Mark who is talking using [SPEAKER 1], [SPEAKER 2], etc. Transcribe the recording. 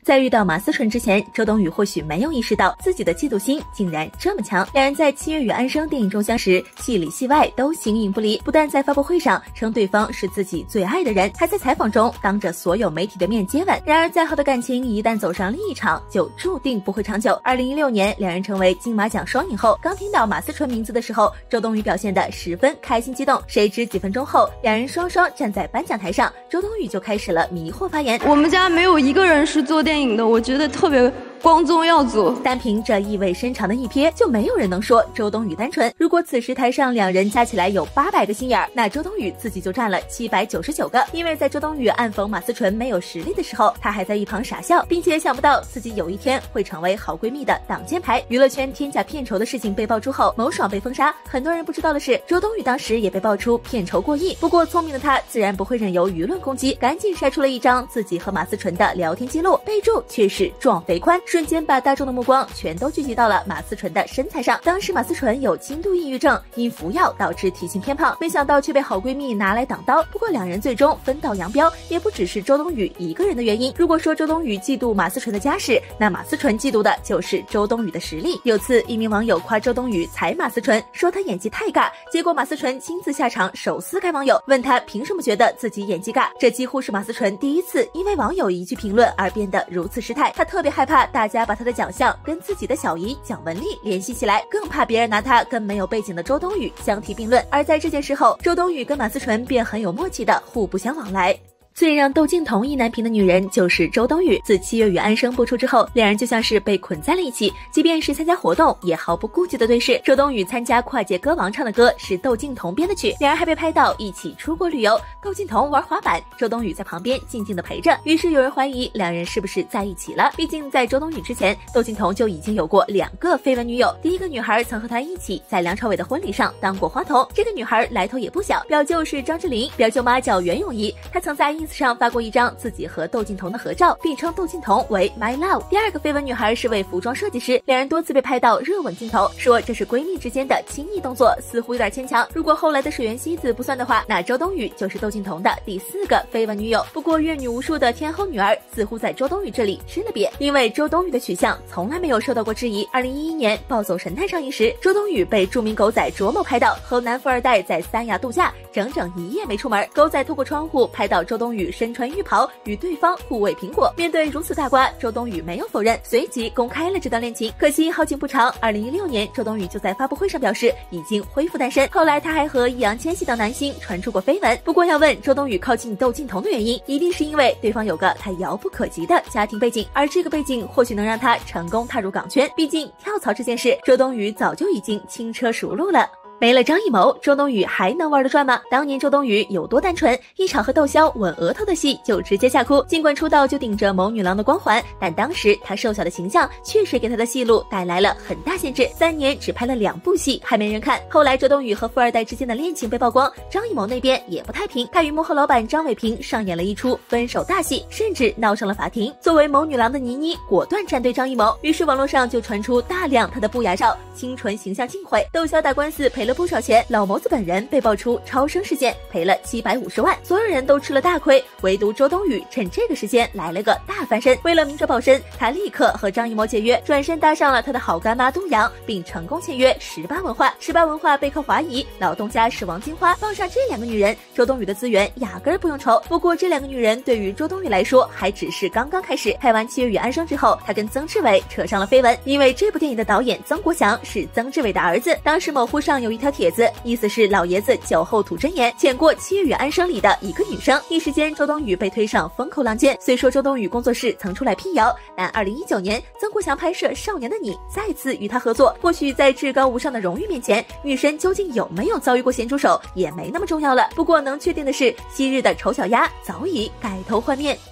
[SPEAKER 1] 在遇到马思纯之前，周冬雨或许没有意识到自己的嫉妒心竟然这么强。两人在《七月与安生》电影中相识，戏里戏外都形影不离，不但在发布会上称对方是自己最爱的人，还在采访中当着所有媒体的面接吻。然而再好的感情一旦走上另一场，就注定不会长久。2016年，两人成为金马奖双影后，刚听到马思纯名字的时候，周冬雨表现得十分开心激动。谁知几分钟后，两人双双站在颁奖台上，周冬雨就开始了迷惑发言。
[SPEAKER 2] 我们家没有一个人是做电影的，我觉得特别光宗耀祖。
[SPEAKER 1] 单凭这意味深长的一瞥，就没有人能说周冬雨单纯。如果此时台上两人加起来有800个心眼儿，那周冬雨自己就占了799个。因为在周冬雨暗讽马思纯没有实力的时候，她还在一旁傻笑，并且想不到自己有一天会成为好闺蜜的挡箭牌。娱乐圈天价片酬的事情被爆出后，某爽被封杀。很多人不知道的是，周冬雨当时也被爆出片酬过亿。不过聪明的她自然不会任由舆论攻击，赶紧晒出了一张自己和马思纯的聊天记录，备注却是壮肥宽，瞬间把大众的目光全都聚集到了马思纯的身材上。当时马思纯有轻度抑郁症，因服药导致体型偏胖，没想到却被好闺蜜拿来挡刀。不过两人最终分道扬镳，也不只是周冬雨一个人的原因。如果说周冬雨嫉妒马思纯的家世，那马思纯嫉妒的就是周冬雨的实力。有次一名网友夸周冬雨踩马思纯，说她演技太尬，结果马思纯亲自下场手撕该网友，问他凭什么觉得自己演技尬。这几乎是马思纯第一次因为网友一句评论而变得如此失态。他特别害怕大家把他的奖项跟自己的小姨蒋雯丽联系起来，更怕别人拿他跟没有背景的周冬雨相提并论。而在这件事后，周冬雨跟马思纯便很有默契的互不相往来。最让窦靖童意难平的女人就是周冬雨。自《七月与安生》播出之后，两人就像是被捆在了一起，即便是参加活动也毫不顾忌的对视。周冬雨参加跨界歌王唱的歌是窦靖童编的曲，两人还被拍到一起出国旅游，窦靖童玩滑板，周冬雨在旁边静静的陪着。于是有人怀疑两人是不是在一起了，毕竟在周冬雨之前，窦靖童就已经有过2个绯闻女友。第一个女孩曾和他一起在梁朝伟的婚礼上当过花童，这个女孩来头也不小，表舅是张智霖，表舅妈叫袁咏仪，她曾在ins上发过一张自己和窦靖童的合照，并称窦靖童为 my love。 第2个绯闻女孩是位服装设计师，两人多次被拍到热吻镜头，说这是闺蜜之间的亲昵动作，似乎有点牵强。如果后来的水原希子不算的话，那周冬雨就是窦靖童的第4个绯闻女友。不过阅女无数的天后女儿似乎在周冬雨这里吃了瘪，因为周冬雨的取向从来没有受到过质疑。2011年暴走神探上映时，周冬雨被著名狗仔卓某拍到和男富二代在三亚度假，整整1夜没出门。狗仔透过窗户拍到周冬雨身穿浴袍与对方互喂苹果。面对如此大瓜，周冬雨没有否认，随即公开了这段恋情。可惜好景不长，2016年周冬雨就在发布会上表示已经恢复单身。后来他还和易烊千玺等男星传出过绯闻。不过要问周冬雨靠近窦靖童的原因，一定是因为对方有个他遥不可及的家庭背景，而这个背景或许能让他成功踏入港圈。毕竟跳槽这件事，周冬雨早就已经轻车熟路了。没了张艺谋，周冬雨还能玩得转吗？当年周冬雨有多单纯，一场和窦骁吻额头的戏就直接吓哭。尽管出道就顶着谋女郎的光环，但当时她瘦小的形象确实给她的戏路带来了很大限制，3年只拍了2部戏，还没人看。后来周冬雨和富二代之间的恋情被曝光，张艺谋那边也不太平，他与幕后老板张伟平上演了一出分手大戏，甚至闹上了法庭。作为谋女郎的倪妮果断站队张艺谋，于是网络上就传出大量她的不雅照，清纯形象尽毁。窦骁打官司赔了不少钱，老谋子本人被爆出超生事件，赔了750万，所有人都吃了大亏，唯独周冬雨趁这个时间来了个大翻身。为了明哲保身，他立刻和张艺谋解约，转身搭上了他的好干妈东阳，并成功签约18文化。18文化背靠华谊，老东家是王金花，放上这2个女人，周冬雨的资源压根儿不用愁。不过这2个女人对于周冬雨来说还只是刚刚开始。拍完《七月与安生》之后，她跟曾志伟扯上了绯闻，因为这部电影的导演曾国祥是曾志伟的儿子。当时某乎上有一条帖子，意思是老爷子酒后吐真言，潜过《七月与安生》里的一个女生。一时间周冬雨被推上风口浪尖。虽说周冬雨工作室曾出来辟谣，但2019年曾国祥拍摄《少年的你》再次与他合作，或许在至高无上的荣誉面前，女神究竟有没有遭遇过咸猪手也没那么重要了。不过能确定的是，昔日的丑小鸭早已改头换面。